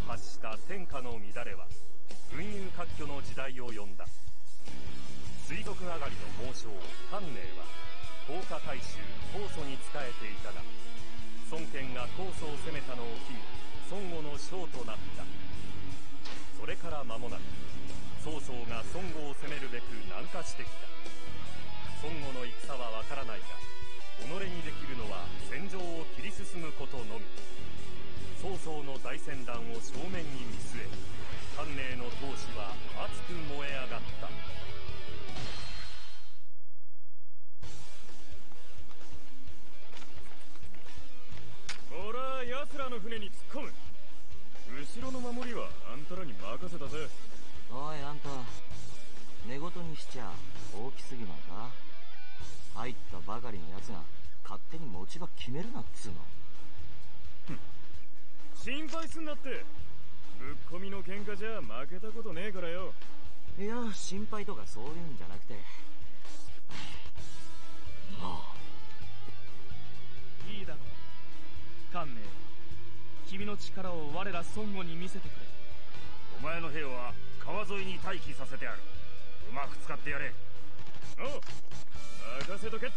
発した天下の乱れは群雄割拠の時代を呼んだ。水族上がりの猛将関寧は甲賀大衆高祖に仕えていたが、孫権が高祖を攻めたのを機に孫悟の将となった。それから間もなく曹操が孫悟を攻めるべく南下してきた。孫悟の戦はわからないが、己にできるのは戦場を切り進むことのみ。曹操の大船団を正面に見据え、関寧の闘志は熱く燃え上がった。 俺は奴らの船に突っ込む。後ろの守りはあんたらに任せたぜ。 おいあんた、寝言にしちゃ大きすぎないか。入ったばかりのやつが勝手に持ち場決めるなっつうの。 心配すんなって。ぶっ込みの喧嘩じゃ負けたことねえからよ。 いや、心配とかそういうんじゃなくて、もういいだろう関寧。君の力を我ら孫悟に見せてくれ。 お前の兵は川沿いに待機させてある。うまく使ってやれ。 おう、任せとけって。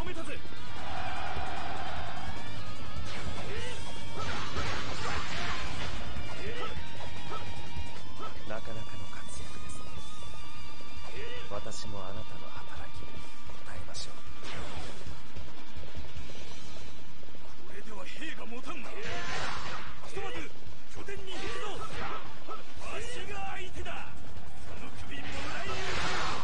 めたぜ。 なかなかの活躍ですね。私もあなたの働きに応えましょう。 これでは兵が持たんな。ひとまず拠点に行くぞ。わしが相手だ。その首もらいに行く。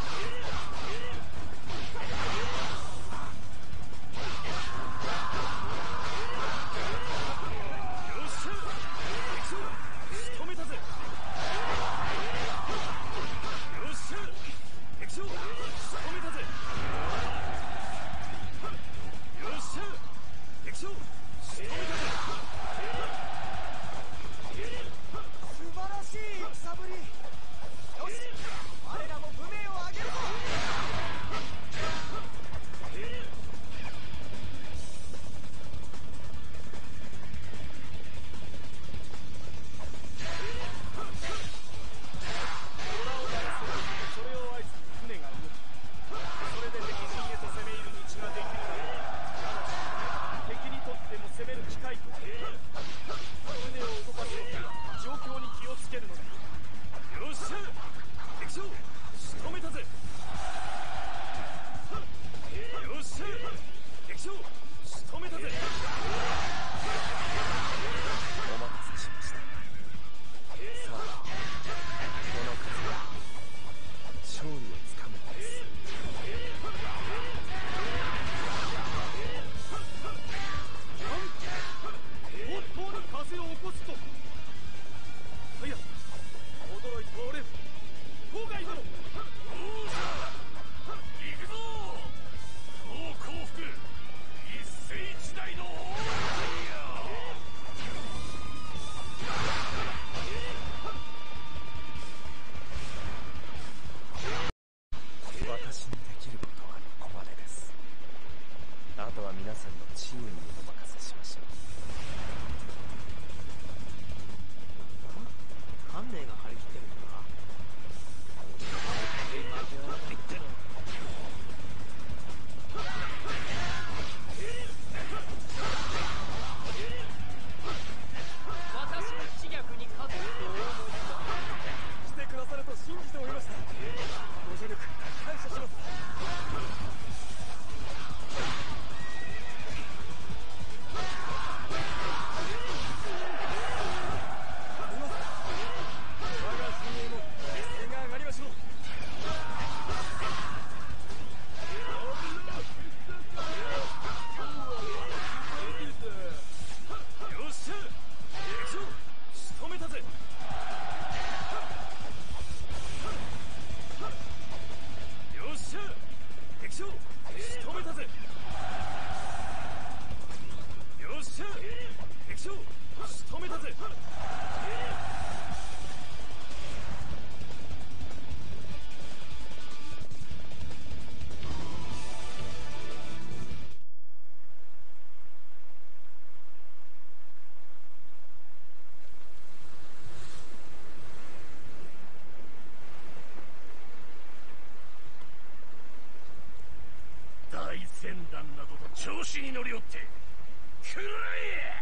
船団などと調子に乗りおってくらえ。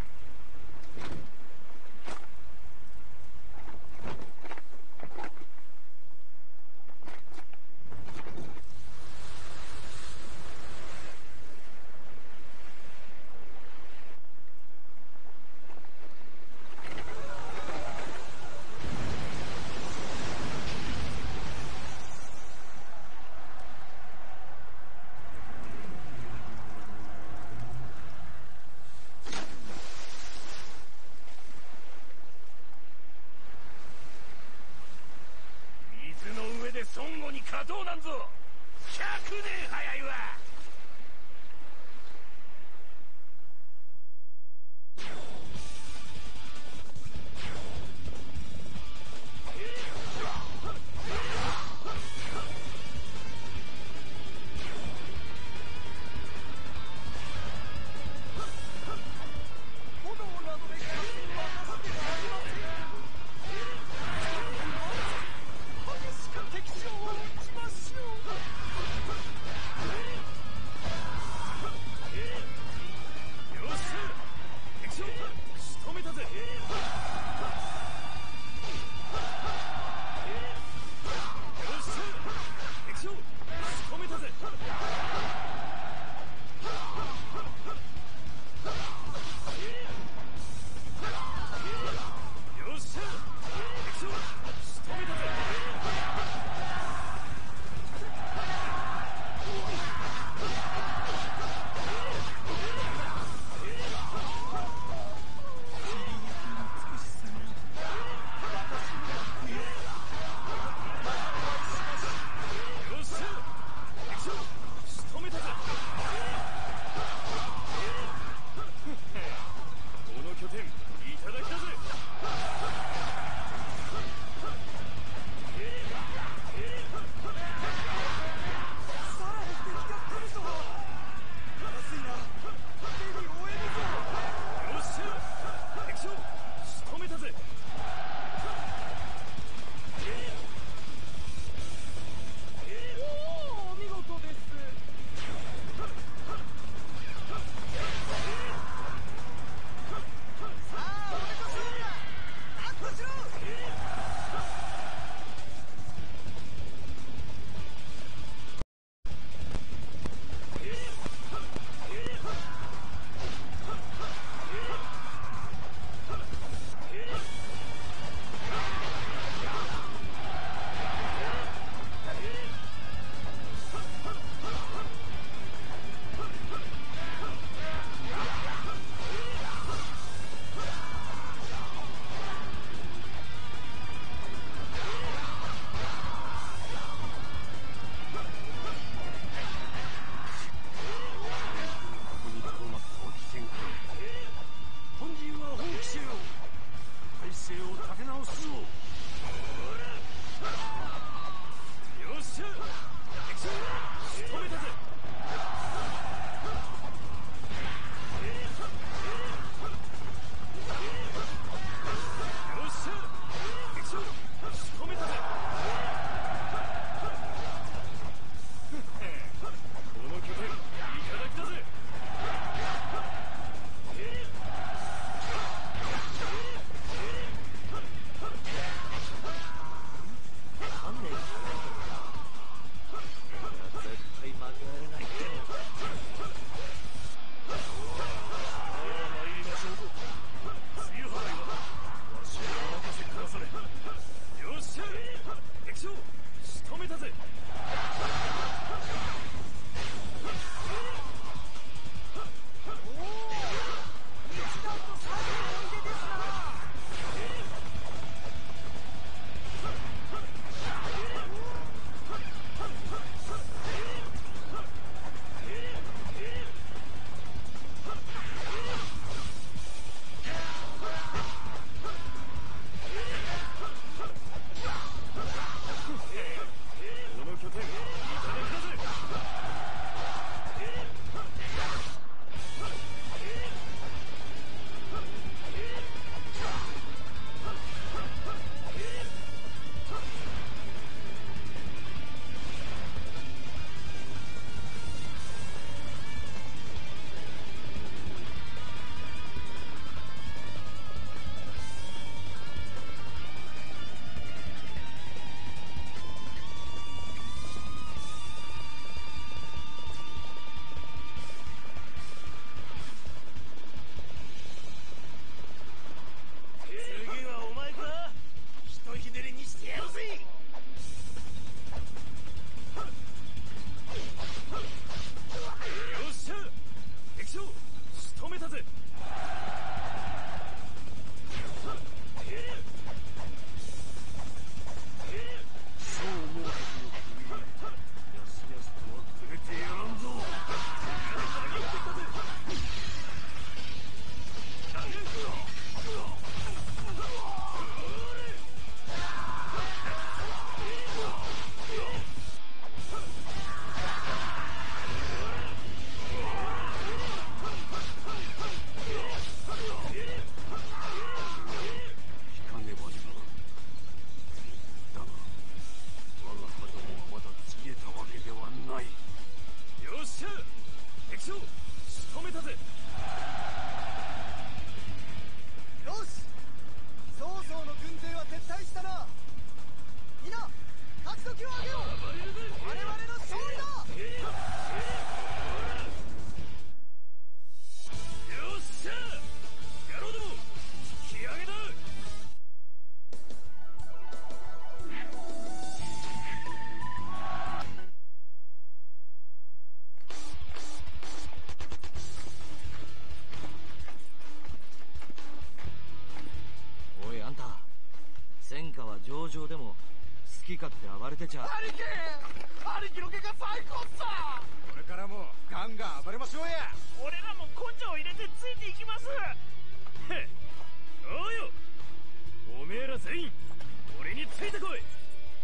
って暴れてちゃ。 兄貴の毛が最高っさ。これからもガンガン暴れましょうや。 俺らも根性入れてついていきます。 へっ、おうよ、おめえら全員俺についてこい。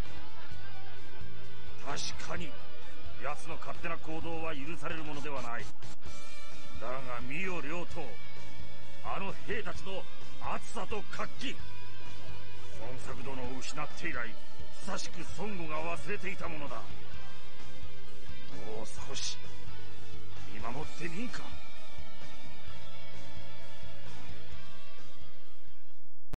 確かに奴の勝手な行動は許されるものではない。だが見よ両党、あの兵たちの熱さと活気、孫作殿を失って以来久しく孫悟が忘れていたものだ。もう少し見守ってみんか。